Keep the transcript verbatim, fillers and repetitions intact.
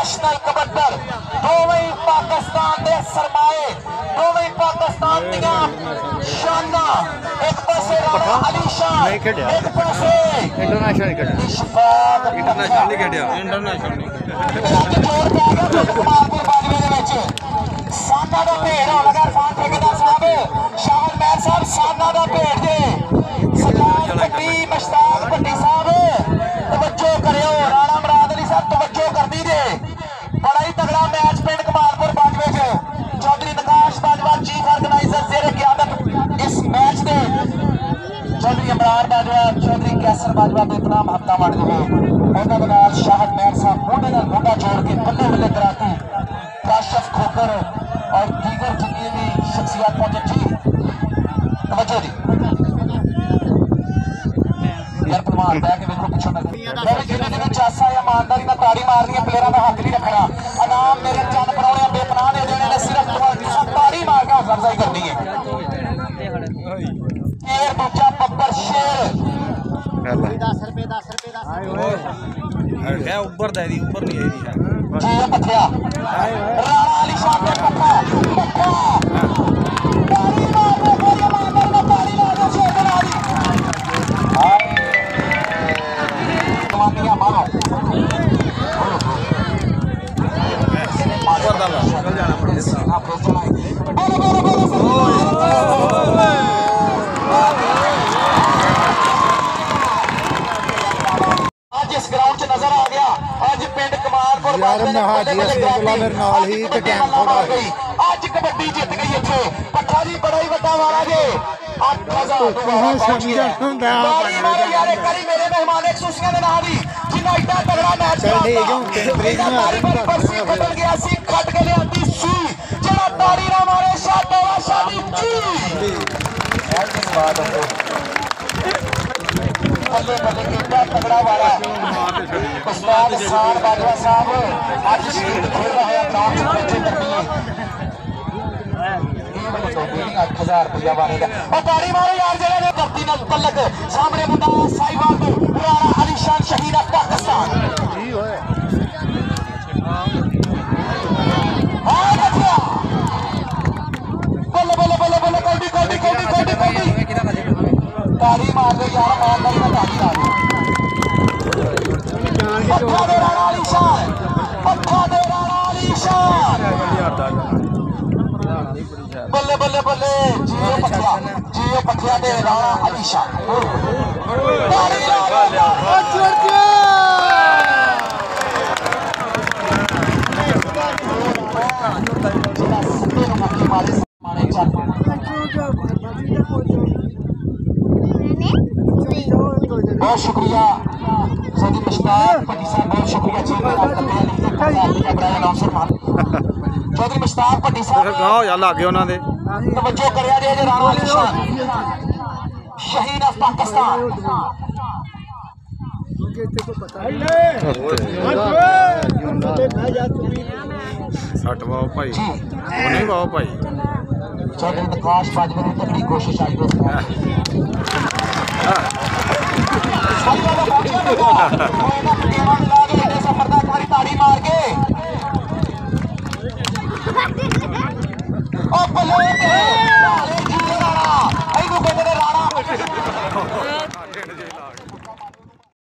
international कबड्डर दोवें पाकिस्तान दे सरमाए दोवें पाकिस्तान दियां शाना एक पासे राणा अली शान एक पासे इंटरनेशनल खेड़ा इंटरनेशनल नहीं खेड़ा इंटरनेशनल जोर पै गया कमालपुर बाजवे दे विच साना दा भेड़ होण लगा खान ठेकेदार साहब शाहल महर साहब साना दा भेड़ जे सजाद भट्टी मुश्ताक भट्टी साहब तवज्जो करियो राणा मुराद अली साहब तवज्जो कर दीजिए बड़ा ही तगड़ा मैच पिंड कमालपुर बाजवे च चौधरी नकाश बाजवा चीफ ऑर्गेनाइजर जेरे क़यादत इस मैच दे चौधरी इमरान बाजवा चौधरी कैसर बाजवा बेतनाम हफ्ता वंड दे उन्हां दे नाल शाहद महर साहब मोढे नाल मोढा जोड़ के बल्ले बल्ले कराके काशफ खोकर और दीगर जितनी भी शख्सियत पहुंचे जी तवज्जो जी यार प्रमाण पै के देखो पिछों नजर जिन्होंने चासा या ईमानदारी नाल ताड़ी मारनी है प्लेयरां दा हक नहीं रखना इनाम मेरे चंद परौने बेपनाह ने देने ने सिर्फ ताड़ी मार के हौसला अफजाई करनी है शेर दूजा बब्बर शेर दस रुपए दस रुपए दस है ऊपर दे दी ऊपर नहीं है जी पथिया राणा अली शाह ने पक्का पक्का ताड़ी मार दो कोई ईमानदारी नाल ताड़ी मार दो शेर दे नाल मारो आज इस ग्राउंड च नजर आ गया आज पिंड कमालपुर आज कबड्डी जित गई इत्थे पट्ठा जी बड़ा ही वड्डा वारा जे अठ हजार मेरे मेहमान एक सूसियां दे नाल दी जिन्ना इतना तगड़ा मैच पर्ची फटल गया सी खट के लियांदी सी जेड़ा ताड़ी ना मारे शाबाश शादी जी बल्ले बल्ले कितना तगड़ा वाला उस्ताद सार बाजवा साहब आज खेल रहा है नाम से बच्चे करनी है अठ हजार रुपया वाले का और ताड़ी मारो यार जरा ने धरती नाल तलक सामने मुंडा साहिवाल तो राणा अली शान शहीद ऑफ पाकिस्तान हां बच्चा बल्ले बल्ले बल्ले बल्ले कोडी कोडी कोडी कोडी कोडी ताड़ी मार दो यार ईमानदारी में ताड़ी मार दो पट्ठा दे राणा अली शान पट्ठा दे राणा अली शान बल्ले बल्ले बल्ले जियो पठिया जियो पठिया दे राणा अली शाह बहुत शुक्रिया सदी मुश्ताक भट्टी साहब बहुत शुक्रिया चौधरी मुश्ताक भट्टी साहब गाओ यार लागे उन्हां दे तवज्जो करिया जे राणा अली शान शहीद ऑफ पाकिस्तान सट वाओ भाई नहीं वाओ भाई चौधरी नकाश बाजवा ने तगड़ी कोशिश आई दोस्तों ताड़ी मार के ओ